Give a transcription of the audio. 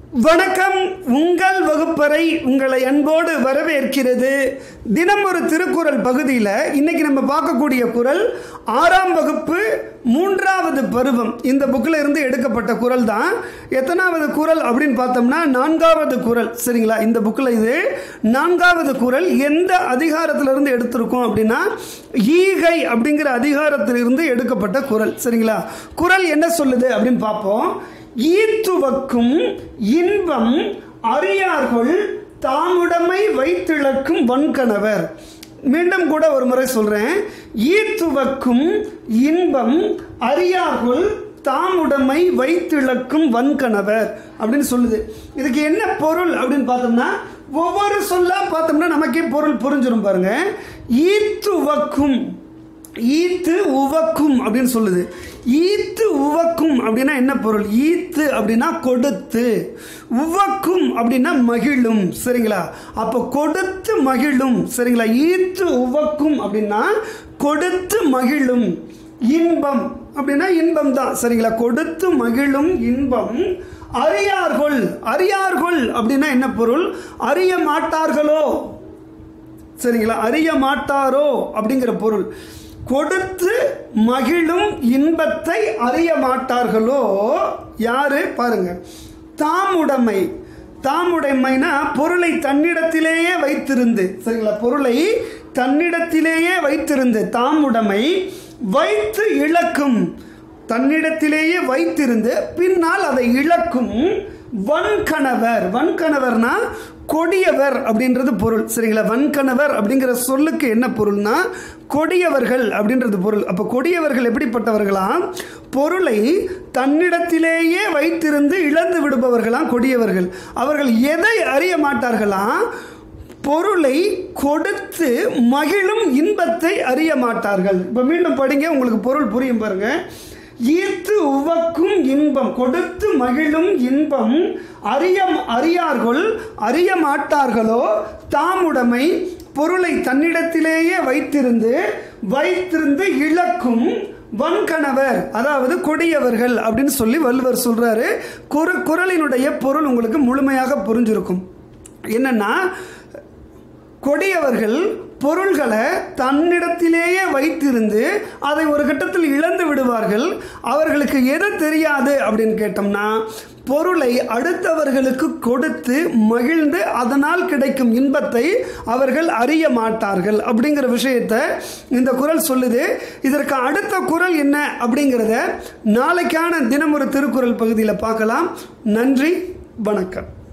வணக்கம். உங்கள் வகுப்பறை உங்களை அன்போடு வரவேற்கிறது. தினம் ஒரு திருக்குறள் பகுதியில் இன்னைக்கு நம்ம பார்க்கக்கூடிய குறள் 6ஆம் வகுப்பு 3வது பருவம். இந்த புக்கில் இருந்து எடுக்கப்பட்ட குறள் தான். எத்தனாவது குறள் அப்படின்னு பார்த்தோம்னா 4வது குறள். சரிங்களா? இந்த புக்கில் இது 4வது குறள். எந்த அதிகாரத்திலிருந்து எடுத்திருக்கோம் அப்படின்னா ஈகை அப்படிங்கிற அதிகாரத்திலிருந்து எடுக்கப்பட்ட குறள். சரிங்களா? குறள் என்ன சொல்லுது அப்படின்னு பார்ப்போம். ஈத்துவக்கும் இன்பம் அறியார்கள் தாமுடைமை வைத்திழக்கும் வன்கணவர். மீண்டும் கூட ஒரு முறை சொல்றேன். ஈத்துவக்கும் இன்பம் அறியார்கள் தாமுடைமை வைத்திழக்கும் வன்கணவர் அப்படின்னு சொல்லுது. இதுக்கு என்ன பொருள் அப்படின்னு பார்த்தோம்னா ஒவ்வொரு சொல்லா பார்த்தோம்னா நமக்கே பொருள் புரிஞ்சிடும் பாருங்க. ஈத்துவக்கும், ஈத்து உவக்கும் அப்படின்னு சொல்லுது. ஈத்து உவக்கும் அப்படின்னா என்ன பொருள்? ஈத்து அப்படின்னா கொடுத்து, உவக்கும் அப்படின்னா மகிழும். சரிங்களா? அப்போ கொடுத்து மகிழும். சரிங்களா? ஈத்து உவக்கும் அப்படின்னா கொடுத்து மகிழும். இன்பம் அப்படின்னா இன்பம் தான். சரிங்களா? கொடுத்து மகிழும் இன்பம். அறியார்கள், அறியார்கள் அப்படின்னா என்ன பொருள்? அறிய மாட்டார்களோ. சரிங்களா? அறிய மாட்டாரோ அப்படிங்கிற பொருள். கொடுத்து மகிழும் இன்பத்தை அறிய மாட்டார்களோ யாரு பாருங்க. தாமுடைமை, தாமுடைமைனா பொருளை தன்னிடத்திலேயே வைத்திருந்து. சரிங்களா? பொருளை தன்னிடத்திலேயே வைத்திருந்து. தாமுடைமை வைத்து இழக்கும், தன்னிடத்திலேயே வைத்திருந்து பின்னால் அதை இழக்கும் வன்கணவர். வன்கணவர்னா கொடியவர் அப்படின்றது பொருள். சரிங்களா? வன்கணவர் அப்படிங்கிற சொல்லுக்கு என்ன பொருள்னா கொடியவர்கள் அப்படின்றது பொருள். அப்போ கொடியவர்கள் எப்படிப்பட்டவர்களாம்? பொருளை தன்னிடத்திலேயே வைத்திருந்து இழந்து விடுபவர்களாம் கொடியவர்கள். அவர்கள் எதை அறிய மாட்டார்களாம்? பொருளை கொடுத்து மகிழும் இன்பத்தை அறிய மாட்டார்கள். இப்போ மீண்டும் படிங்க, உங்களுக்கு பொருள் புரியும் பாருங்க. ஈத்து உவக்கும் இன்பம், கொடுத்து மகிழும் இன்பம் அறியார்கள் அறிய மாட்டார்களோ தாமுடைமை பொருளை தன்னிடத்திலேயே வைத்திருந்து இழக்கும் வன்கணவர், அதாவது கொடியவர்கள் அப்படின்னு சொல்லி வள்ளுவர் சொல்றாரு. குறளினுடைய பொருள் உங்களுக்கு முழுமையாக புரிஞ்சிருக்கும். என்னன்னா கொடியவர்கள் பொருள்களை தன்னிடத்திலேயே வைத்திருந்து அதை ஒரு கட்டத்தில் இழந்து விடுவார்கள். அவர்களுக்கு எது தெரியாது அப்படின்னு கேட்டோம்னா பொருளை அடுத்தவர்களுக்கு கொடுத்து மகிழ்ந்து அதனால் கிடைக்கும் இன்பத்தை அவர்கள் அறிய மாட்டார்கள் அப்படிங்கிற விஷயத்தை இந்த குறள் சொல்லுது. இதற்கு அடுத்த குறள் என்ன அப்படிங்கிறத நாளைக்கான தினம் ஒரு திருக்குறள் பகுதியில் பார்க்கலாம். நன்றி, வணக்கம்.